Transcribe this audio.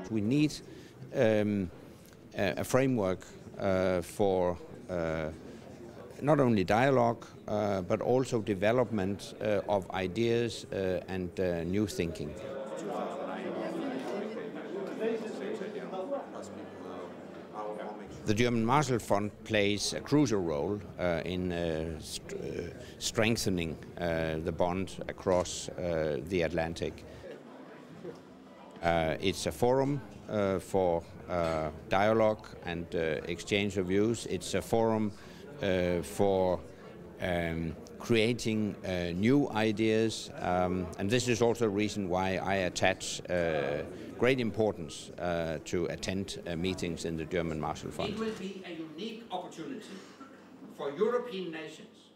support. We need a framework for not only dialogue, but also development of ideas and new thinking. The German Marshall Fund plays a crucial role in strengthening the bond across the Atlantic. It's a forum for dialogue and exchange of views. It's a forum for creating new ideas, and this is also a reason why I attach great importance to attend meetings in the German Marshall Fund. It will be a unique opportunity for European nations